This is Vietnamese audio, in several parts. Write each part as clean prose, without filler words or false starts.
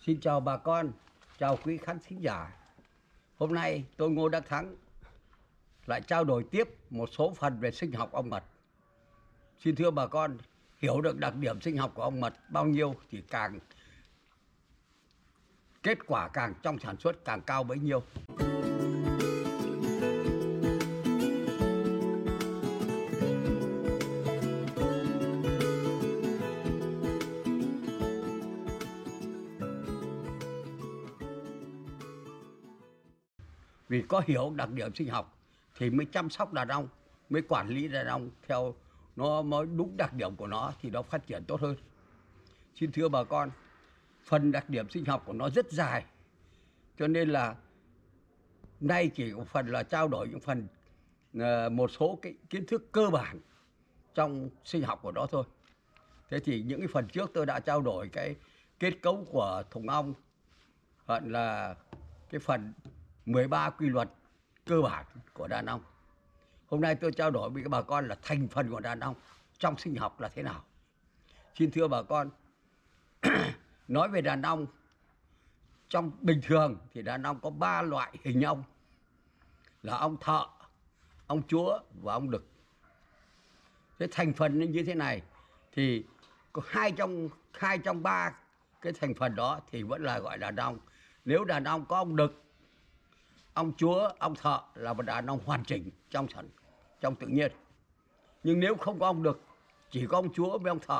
Xin chào bà con, chào quý khán thính giả. Hôm nay tôi Ngô Đắc Thắng lại trao đổi tiếp một số phần về sinh học ong mật. Xin thưa bà con, hiểu được đặc điểm sinh học của ong mật bao nhiêu thì kết quả càng trong sản xuất càng cao bấy nhiêu. Vì có hiểu đặc điểm sinh học thì mới chăm sóc đàn ong, mới quản lý đàn ong theo nó mới đúng đặc điểm của nó thì nó phát triển tốt hơn. Xin thưa bà con, phần đặc điểm sinh học của nó rất dài, cho nên là nay chỉ có phần là trao đổi những phần một số cái kiến thức cơ bản trong sinh học của nó thôi. Thế thì những cái phần trước tôi đã trao đổi cái kết cấu của thùng ong, hoặc là cái phần 13 quy luật cơ bản của đàn ong. Hôm nay tôi trao đổi với các bà con là thành phần của đàn ong trong sinh học là thế nào. Xin thưa bà con, nói về đàn ong, trong bình thường thì đàn ong có 3 loại hình ong là ong thợ, ong chúa và ong đực. Cái thành phần như thế này thì có hai trong ba cái thành phần đó thì vẫn là gọi là đàn ong. Nếu đàn ong có ong đực, ong chúa, ong thợ là một đàn ong hoàn chỉnh trong tự nhiên. Nhưng nếu không có ong đực, chỉ có ong chúa với ong thợ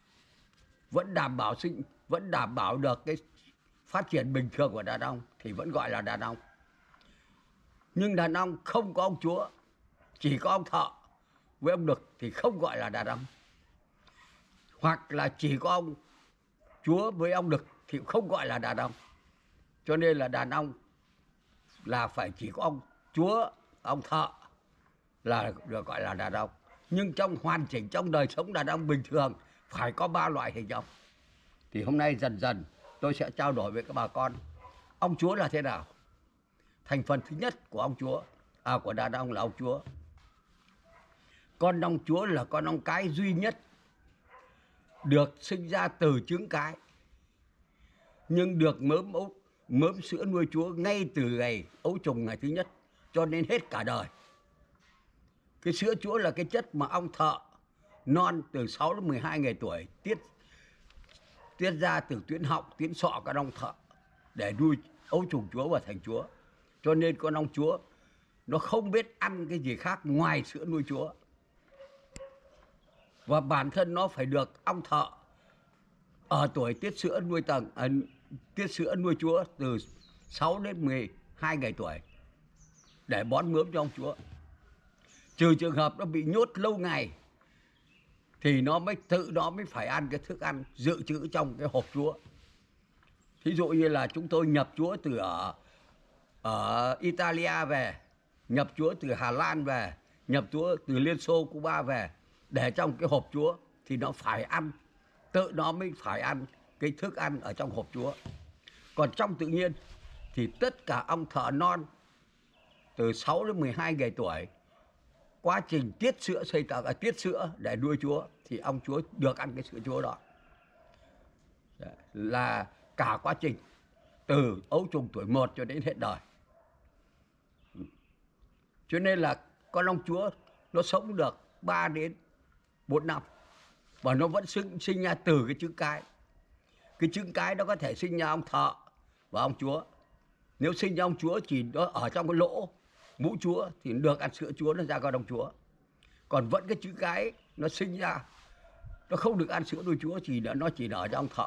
vẫn đảm bảo được cái phát triển bình thường của đàn ong thì vẫn gọi là đàn ong. Nhưng đàn ong không có ong chúa, chỉ có ong thợ với ong đực thì không gọi là đàn ong. Hoặc là chỉ có ong chúa với ong đực thì không gọi là đàn ong. Cho nên là đàn ong là phải chỉ có ong chúa, ong thợ là được gọi là đàn ong. Nhưng trong hoàn chỉnh trong đời sống đàn ong bình thường phải có 3 loại hình ong. Thì hôm nay dần dần tôi sẽ trao đổi với các bà con ong chúa là thế nào. Thành phần thứ nhất của ong chúa, của đàn ong là ong chúa. Con ong chúa là con ong cái duy nhất được sinh ra từ trứng cái, nhưng được mớm sữa nuôi chúa ngay từ ngày ấu trùng ngày thứ nhất, cho nên hết cả đời. Cái sữa chúa là cái chất mà ong thợ non từ 6 đến 12 ngày tuổi tiết ra từ tuyến họng, tuyến sọ các ong thợ để nuôi ấu trùng chúa và thành chúa. Cho nên con ong chúa nó không biết ăn cái gì khác ngoài sữa nuôi chúa. Và bản thân nó phải được ong thợ ở tuổi tiết sữa nuôi chúa từ 6 đến 12 ngày tuổi để bón mớm cho ong chúa. Trừ trường hợp nó bị nhốt lâu ngày thì nó mới phải ăn cái thức ăn dự trữ trong cái hộp chúa. Thí dụ như là chúng tôi nhập chúa từ ở Italia về, nhập chúa từ Hà Lan về, nhập chúa từ Liên Xô, Cuba về để trong cái hộp chúa thì nó phải ăn, tự nó mới phải ăn cái thức ăn ở trong hộp chúa. Còn trong tự nhiên thì tất cả ong thợ non từ 6 đến 12 ngày tuổi, quá trình tiết sữa để nuôi chúa thì ong chúa được ăn cái sữa chúa đó. Là cả quá trình từ ấu trùng tuổi 1 cho đến hết đời. Cho nên là con ong chúa nó sống được 3 đến 4 năm và nó vẫn sinh ra từ cái trứng cái. Cái trứng cái nó có thể sinh ra ong thợ và ong chúa. Nếu sinh ra ong chúa chỉ nó ở trong cái lỗ mũ chúa thì được ăn sữa chúa, nó ra con ong chúa. Còn vẫn cái trứng cái nó sinh ra nó không được ăn sữa nuôi chúa, nó chỉ ở trong ong thợ.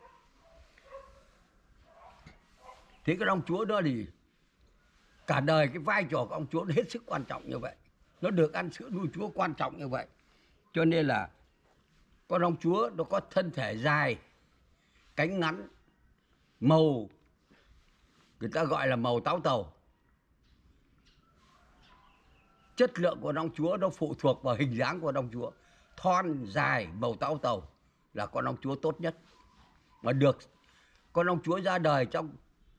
Thế cái ong chúa đó thì cả đời cái vai trò của ong chúa nó hết sức quan trọng như vậy. Nó được ăn sữa nuôi chúa quan trọng như vậy. Cho nên là con ong chúa nó có thân thể dài, cánh ngắn, màu người ta gọi là màu táo tàu. Chất lượng của ong chúa nó phụ thuộc vào hình dáng của ong chúa. Thon, dài, màu táo tàu là con ong chúa tốt nhất. Mà được con ong chúa ra đời trong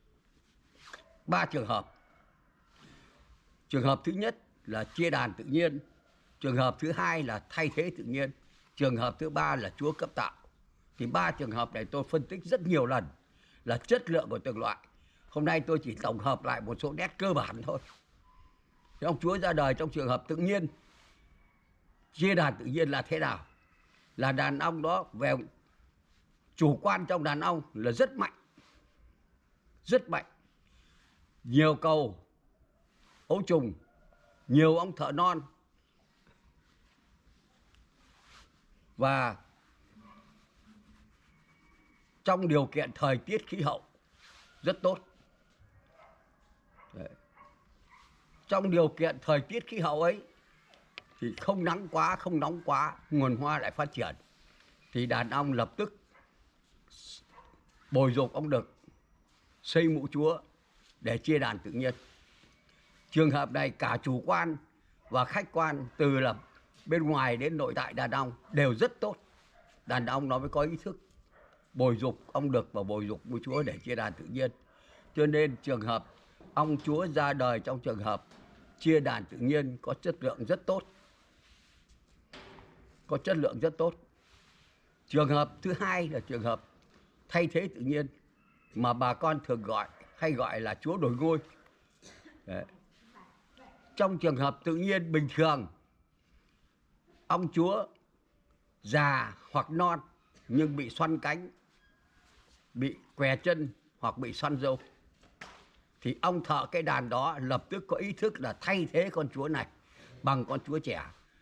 3 trường hợp. Trường hợp thứ nhất là chia đàn tự nhiên, trường hợp thứ hai là thay thế tự nhiên, trường hợp thứ ba là chúa cấp tạo. Thì 3 trường hợp này tôi phân tích rất nhiều lần là chất lượng của từng loại. Hôm nay tôi chỉ tổng hợp lại một số nét cơ bản thôi. Thì ông Chúa ra đời trong trường hợp tự nhiên. Chia đàn tự nhiên là thế nào? Là đàn ong đó về chủ quan trong đàn ong là rất mạnh. Rất mạnh. Nhiều cầu ấu trùng, nhiều ong thợ non. Và trong điều kiện thời tiết khí hậu rất tốt. Đấy. Trong điều kiện thời tiết khí hậu ấy thì không nắng quá, không nóng quá, nguồn hoa lại phát triển. Thì đàn ong lập tức bồi dục ong đực, xây mũ chúa để chia đàn tự nhiên. Trường hợp này cả chủ quan và khách quan, từ là bên ngoài đến nội tại đàn ong đều rất tốt. Đàn ong nó mới có ý thức bồi dục ong đực và bồi dục mũ chúa để chia đàn tự nhiên. Cho nên trường hợp ong chúa ra đời trong trường hợp chia đàn tự nhiên có chất lượng rất tốt. Có chất lượng rất tốt. Trường hợp thứ hai là trường hợp thay thế tự nhiên mà bà con thường hay gọi là chúa đổi ngôi. Đấy. Trong trường hợp tự nhiên bình thường, ong chúa già hoặc non nhưng bị xoăn cánh, bị què chân hoặc bị xoăn râu, thì ong thợ cái đàn đó lập tức có ý thức là thay thế con chúa này bằng con chúa trẻ.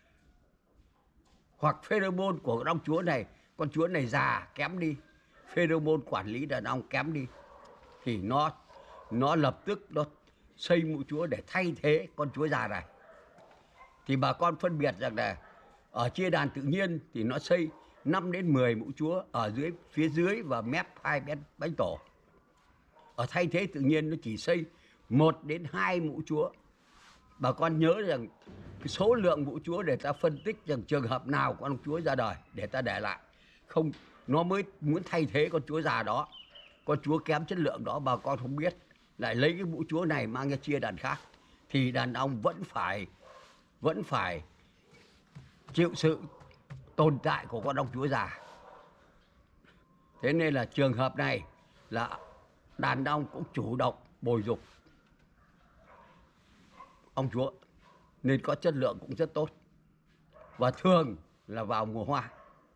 Hoặc pheromone của ong chúa này, con chúa này già kém đi, pheromone quản lý đàn ong kém đi, thì nó lập tức nó xây mũ chúa để thay thế con chúa già này. Thì bà con phân biệt rằng là ở chia đàn tự nhiên thì nó xây 5 đến 10 mũ chúa ở phía dưới và mép hai bên bánh tổ. Ở thay thế tự nhiên nó chỉ xây 1 đến 2 mũ chúa. Bà con nhớ rằng cái số lượng mũ chúa để ta phân tích rằng trường hợp nào con chúa ra đời để ta để lại. Không, nó mới muốn thay thế con chúa già đó, con chúa kém chất lượng đó, bà con không biết, lại lấy cái mũ chúa này mang ra chia đàn khác, thì đàn ong vẫn phải chịu sự tồn tại của con ong chúa già. Thế nên là trường hợp này là đàn ong cũng chủ động bồi dục ong chúa nên có chất lượng cũng rất tốt, và thường là vào mùa hoa.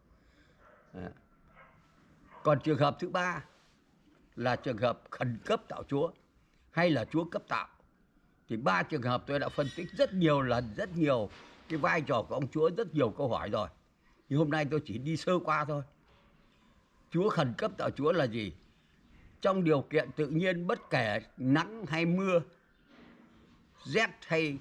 Còn trường hợp thứ ba là trường hợp khẩn cấp tạo chúa hay là chúa cấp tạo. Thì 3 trường hợp tôi đã phân tích rất nhiều lần, rất nhiều cái vai trò của ông chúa, rất nhiều câu hỏi rồi. Nhưng hôm nay tôi chỉ đi sơ qua thôi. Chúa khẩn cấp tạo chúa là gì? Trong điều kiện tự nhiên bất kể nắng hay mưa, rét hay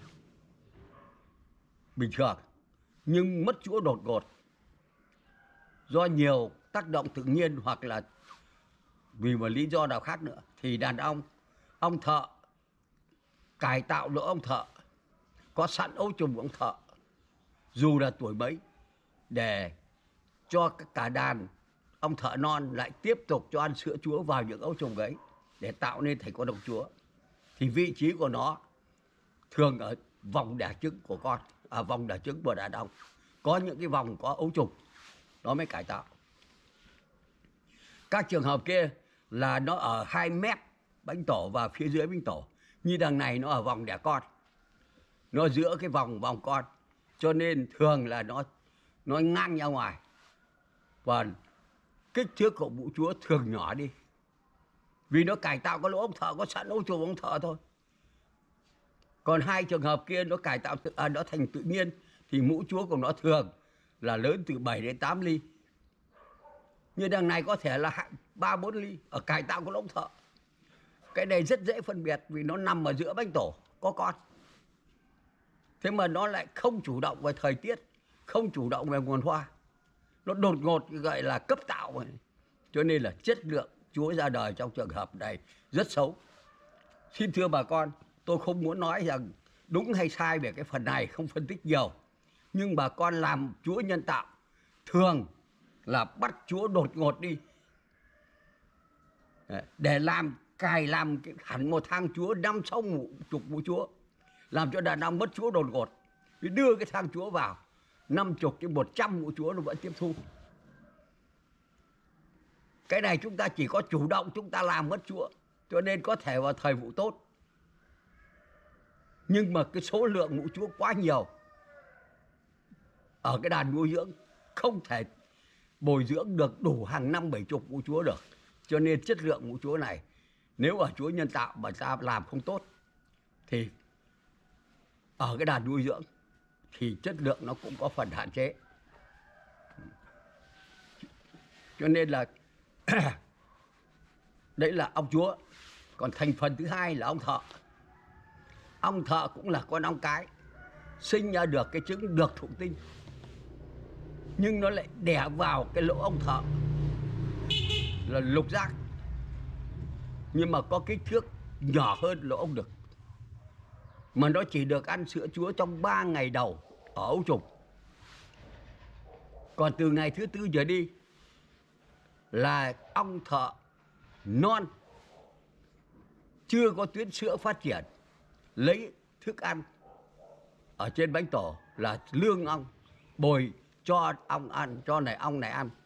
bình thường, nhưng mất chúa đột ngột do nhiều tác động tự nhiên hoặc là vì một lý do nào khác nữa, thì đàn ong thợ cải tạo lỗ ong thợ, có sẵn ấu trùng của ong thợ dù là tuổi mấy, để cho cả đàn ong thợ non lại tiếp tục cho ăn sữa chúa vào những ấu trùng ấy để tạo nên thành con ong chúa. Thì vị trí của nó thường ở vòng đẻ trứng của con, vòng đẻ trứng của đàn ong có những cái vòng có ấu trùng, nó mới cải tạo. Các trường hợp kia là nó ở 2 mét bánh tổ và phía dưới bánh tổ, như đằng này nó ở vòng đẻ con, nó giữa cái vòng con, cho nên thường là nó ngang ra ngoài và kích thước của mũ chúa thường nhỏ đi, vì nó cải tạo có lỗ ong thợ, có sẵn ấu trùng ong thợ thôi. Còn 2 trường hợp kia nó cải tạo nó thành tự nhiên thì mũ chúa của nó thường là lớn từ 7 đến 8 ly. Như đằng này có thể là 3-4 ly ở cải tạo của lỗ ong thợ. Cái này rất dễ phân biệt vì nó nằm ở giữa bánh tổ có con. Thế mà nó lại không chủ động về thời tiết, không chủ động về nguồn hoa, nó đột ngột gọi là cấp tạo. Cho nên là chất lượng chúa ra đời trong trường hợp này rất xấu. Xin thưa bà con, tôi không muốn nói rằng đúng hay sai về cái phần này, không phân tích nhiều. Nhưng bà con làm chúa nhân tạo thường là bắt chúa đột ngột đi để cài làm hẳn một thang chúa 5-6 chục mũ chúa, làm cho đàn ong mất chúa đột ngột. Vì đưa cái thang chúa vào 50 đến 100 mũ chúa nó vẫn tiếp thu. Cái này chúng ta chỉ có chủ động chúng ta làm mất chúa, cho nên có thể vào thời vụ tốt. Nhưng mà cái số lượng mụ chúa quá nhiều ở cái đàn nuôi dưỡng, không thể bồi dưỡng được đủ hàng năm 70 mụ chúa được. Cho nên chất lượng mụ chúa này, nếu ở chúa nhân tạo mà ta làm không tốt thì ở cái đàn nuôi dưỡng thì chất lượng nó cũng có phần hạn chế. Cho nên là đấy là ong chúa. Còn thành phần thứ hai là ong thợ. Ong thợ cũng là con ong cái, sinh ra được cái trứng được thụ tinh, nhưng nó lại đẻ vào cái lỗ ong thợ là lục giác, nhưng mà có kích thước nhỏ hơn lỗ ong đực. Mà nó chỉ được ăn sữa chúa trong 3 ngày đầu ở ấu trùng. Còn từ ngày thứ 4 trở đi là ong thợ non, chưa có tuyến sữa phát triển, lấy thức ăn ở trên bánh tổ là lương ong, bồi cho ong ăn, cho ong này ăn.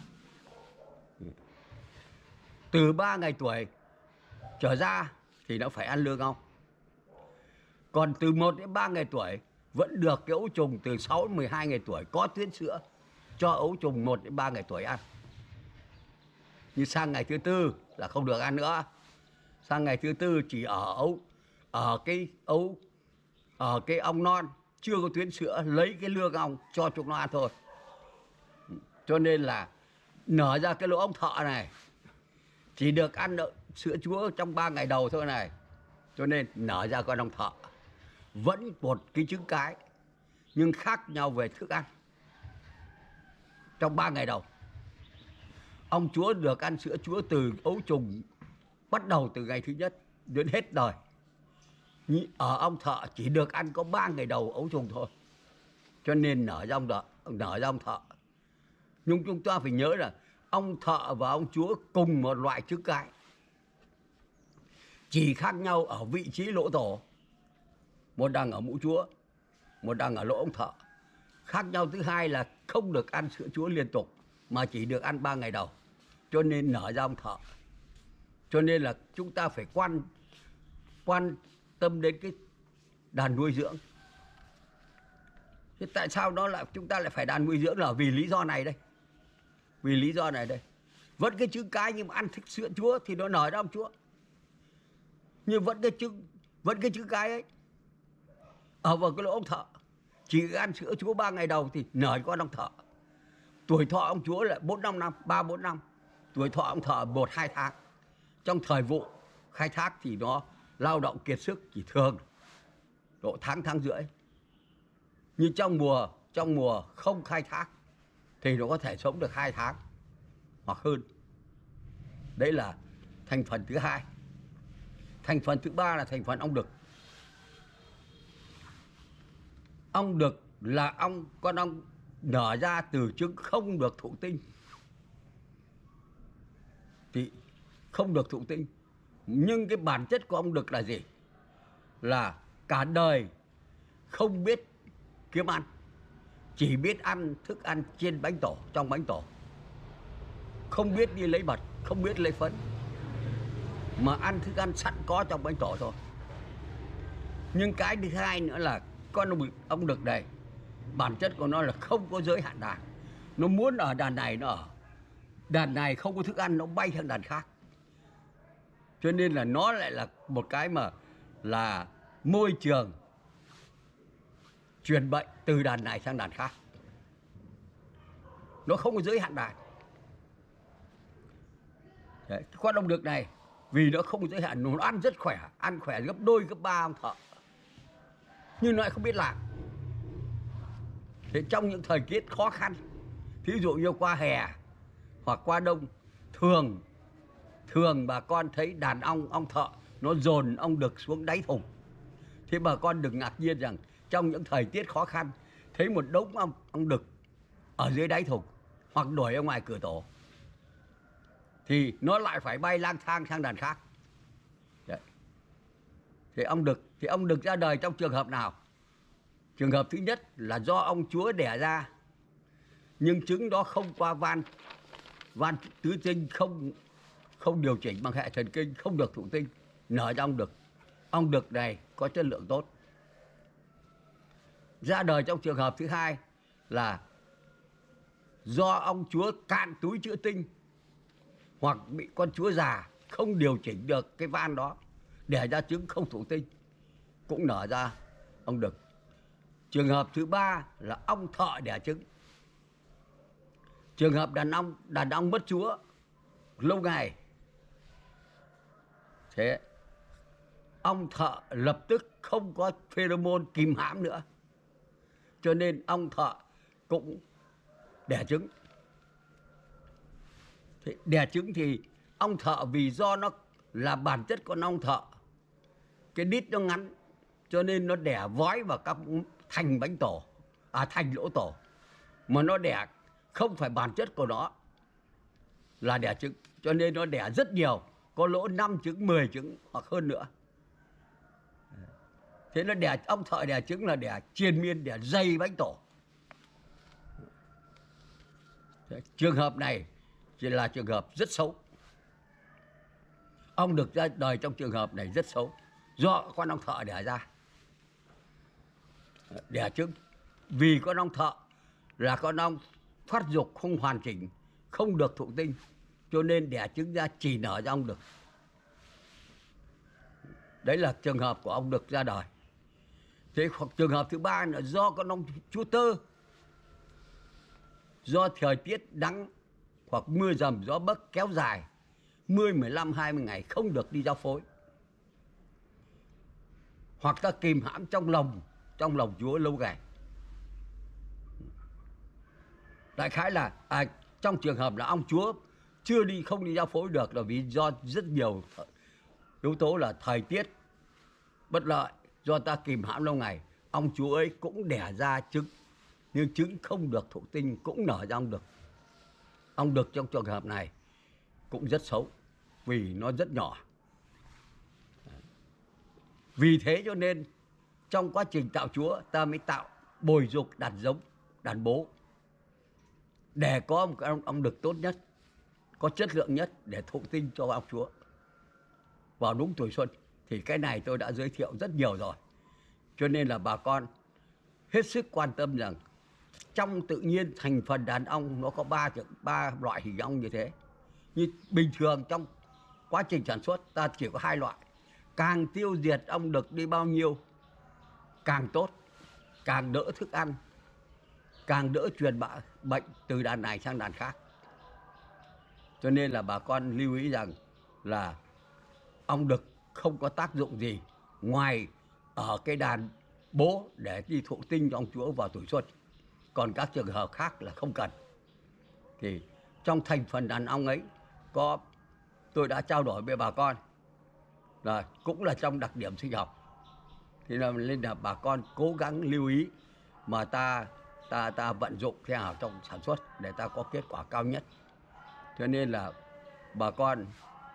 Từ 3 ngày tuổi trở ra thì nó phải ăn lương ong. Còn từ 1 đến 3 ngày tuổi vẫn được cái ấu trùng từ 6 đến 12 ngày tuổi có tuyến sữa cho ấu trùng 1 đến 3 ngày tuổi ăn. Nhưng sang ngày thứ 4 là không được ăn nữa. Sang ngày thứ 4 chỉ ở cái ong non chưa có tuyến sữa lấy cái lương ong cho chúng nó ăn thôi. Cho nên là nở ra cái lỗ ong thợ này chỉ được ăn sữa chúa trong 3 ngày đầu thôi này. Cho nên nở ra con ong thợ vẫn một cái trứng cái nhưng khác nhau về thức ăn. Trong 3 ngày đầu ong chúa được ăn sữa chúa từ ấu trùng bắt đầu từ ngày thứ nhất đến hết đời. Ở ong thợ chỉ được ăn có 3 ngày đầu ấu trùng thôi. Cho nên nở ra ong thợ. Nhưng chúng ta phải nhớ là ong thợ và ong chúa cùng một loại trứng cái, chỉ khác nhau ở vị trí lỗ tổ. Một đang ở mũ chúa, một đang ở lỗ ong thợ. Khác nhau thứ hai là không được ăn sữa chúa liên tục mà chỉ được ăn 3 ngày đầu. Cho nên nở ra ong thợ. Cho nên là chúng ta phải quan tâm đến cái đàn nuôi dưỡng. Thế tại sao chúng ta lại phải đàn nuôi dưỡng là vì lý do này đây. Vì lý do này đây. Vẫn cái trứng cái nhưng mà ăn thích sữa chúa thì nó nở ra ong chúa. Nhưng vẫn cái trứng cái ấy ở vào cái lỗ ong thợ, chỉ ăn sữa chúa 3 ngày đầu thì nở con ong thợ. Tuổi thọ ong chúa là 4-5 năm, 3-4 năm. Tuổi thọ ong thợ 1-2 tháng. Trong thời vụ khai thác thì nó lao động kiệt sức chỉ thường độ tháng rưỡi. Nhưng trong mùa không khai thác thì nó có thể sống được 2 tháng hoặc hơn. Đấy là thành phần thứ hai. Thành phần thứ ba là thành phần ong đực. Ong đực là con ong nở ra từ trứng không được thụ tinh. Thì không được thụ tinh. Nhưng cái bản chất của ong đực là gì? Là cả đời không biết kiếm ăn, chỉ biết ăn thức ăn trên bánh tổ, trong bánh tổ. Không biết đi lấy mật, không biết lấy phấn, mà ăn thức ăn sẵn có trong bánh tổ thôi. Nhưng cái thứ hai nữa là con ong đực này, bản chất của nó là không có giới hạn đàn. Nó muốn ở đàn này nó ở. Đàn này không có thức ăn nó bay sang đàn khác. Cho nên là nó lại là một cái mà là môi trường truyền bệnh từ đàn này sang đàn khác. Nó không có giới hạn đàn. Đấy, con ong đực này vì nó không có giới hạn, nó ăn rất khỏe, ăn khỏe gấp 2, gấp 3 ong thợ. Nhưng nó lại không biết làm. Thế trong những thời tiết khó khăn, thí dụ như qua hè hoặc qua đông, thường bà con thấy đàn ong thợ nó dồn ong đực xuống đáy thùng. Thế bà con đừng ngạc nhiên rằng trong những thời tiết khó khăn thấy một đống ong đực ở dưới đáy thùng hoặc đuổi ở ngoài cửa tổ thì nó lại phải bay lang thang sang đàn khác. Đấy. Thì ong đực ra đời trong trường hợp nào? Trường hợp thứ nhất là do ong chúa đẻ ra nhưng trứng đó không qua van van tứ tinh không điều chỉnh bằng hệ thần kinh, không được thụ tinh, nở ra ong đực. Ong đực này có chất lượng tốt. Ra đời trong trường hợp thứ hai là do ong chúa cạn túi trữ tinh hoặc bị con chúa già không điều chỉnh được cái van đó, đẻ ra trứng không thụ tinh, cũng nở ra ong đực. Trường hợp thứ ba là ong thợ đẻ trứng. Trường hợp đàn ong mất chúa lâu ngày, thế ong thợ lập tức không có pheromone kìm hãm nữa, cho nên ong thợ cũng đẻ trứng. Thế đẻ trứng thì ong thợ vì do nó là bản chất con ong thợ, cái đít nó ngắn, cho nên nó đẻ vói vào các thành bánh tổ, thành lỗ tổ, mà nó đẻ không phải bản chất của nó là đẻ trứng, cho nên nó đẻ rất nhiều, có lỗ 5 trứng, 10 trứng hoặc hơn nữa. Thế nó đẻ, ong thợ đẻ trứng là đẻ triền miên, đẻ dày bánh tổ. Trường hợp này chỉ là trường hợp rất xấu. Ong đực ra đời trong trường hợp này rất xấu, do con ong thợ đẻ ra. Đẻ trứng vì con ong thợ là con ong phát dục không hoàn chỉnh, không được thụ tinh, cho nên đẻ trứng ra chỉ nở ra ong đực. Đấy là trường hợp của ong đực ra đời. Thế hoặc trường hợp thứ ba là do con ong chúa tơ, do thời tiết nắng hoặc mưa dầm gió bấc kéo dài 10, 15, 20 ngày không được đi giao phối, hoặc ta kìm hãm trong lòng chúa lâu ngày. Đại khái là trong trường hợp là ong chúa không đi giao phối được là vì do rất nhiều yếu tố, là thời tiết bất lợi, do ta kìm hãm lâu ngày, ong chúa ấy cũng đẻ ra trứng, nhưng trứng không được thụ tinh, cũng nở ra ong đực. Ong đực trong trường hợp này cũng rất xấu vì nó rất nhỏ. Vì thế cho nên trong quá trình tạo chúa ta mới tạo bồi dục đàn giống, đàn bố, để có một cái ong đực tốt nhất, có chất lượng nhất để thụ tinh cho ong chúa vào đúng tuổi xuân. Thì cái này tôi đã giới thiệu rất nhiều rồi, cho nên là bà con hết sức quan tâm rằng trong tự nhiên thành phần đàn ong nó có ba loại hình ong như thế. Như bình thường trong quá trình sản xuất ta chỉ có 2 loại. Càng tiêu diệt ong đực đi bao nhiêu càng tốt, càng đỡ thức ăn, càng đỡ truyền bệnh từ đàn này sang đàn khác. Cho nên là bà con lưu ý rằng là ong đực không có tác dụng gì ngoài ở cái đàn bố để đi thụ tinh cho ong chúa vào tuổi xuân. Còn các trường hợp khác là không cần. Thì trong thành phần đàn ong ấy có, tôi đã trao đổi với bà con là cũng là trong đặc điểm sinh học. Thì nên là bà con cố gắng lưu ý mà ta vận dụng theo nào trong sản xuất để ta có kết quả cao nhất. Cho nên là bà con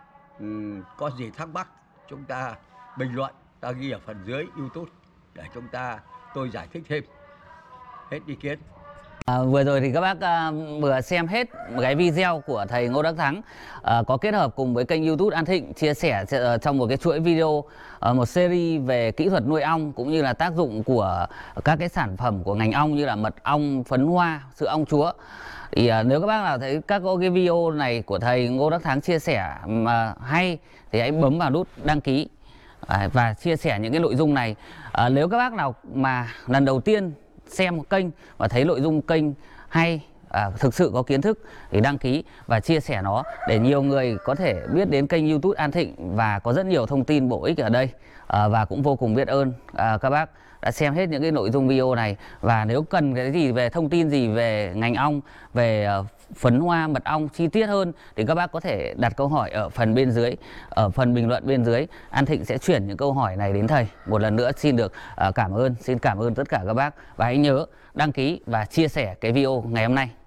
có gì thắc mắc chúng ta bình luận, ta ghi ở phần dưới YouTube để tôi giải thích thêm. Hết ý kiến. Vừa rồi thì các bác vừa xem hết một cái video của thầy Ngô Đắc Thắng, có kết hợp cùng với kênh YouTube An Thịnh chia sẻ trong một cái chuỗi video, một series về kỹ thuật nuôi ong cũng như là tác dụng của các cái sản phẩm của ngành ong như là mật ong, phấn hoa, sữa ong chúa. Thì nếu các bác nào thấy các cái video này của thầy Ngô Đắc Thắng chia sẻ mà hay thì hãy bấm vào nút đăng ký và chia sẻ những cái nội dung này. Nếu các bác nào mà lần đầu tiên xem kênh và thấy nội dung kênh hay, thực sự có kiến thức thì đăng ký và chia sẻ nó để nhiều người có thể biết đến kênh YouTube An Thịnh và có rất nhiều thông tin bổ ích ở đây. Và cũng vô cùng biết ơn các bác đã xem hết những cái nội dung video này. Và nếu cần cái gì về thông tin gì về ngành ong, về phấn hoa, mật ong chi tiết hơn thì các bác có thể đặt câu hỏi ở phần bên dưới, ở phần bình luận bên dưới. An Thịnh sẽ chuyển những câu hỏi này đến thầy. Một lần nữa xin được xin cảm ơn tất cả các bác và hãy nhớ đăng ký và chia sẻ cái video ngày hôm nay.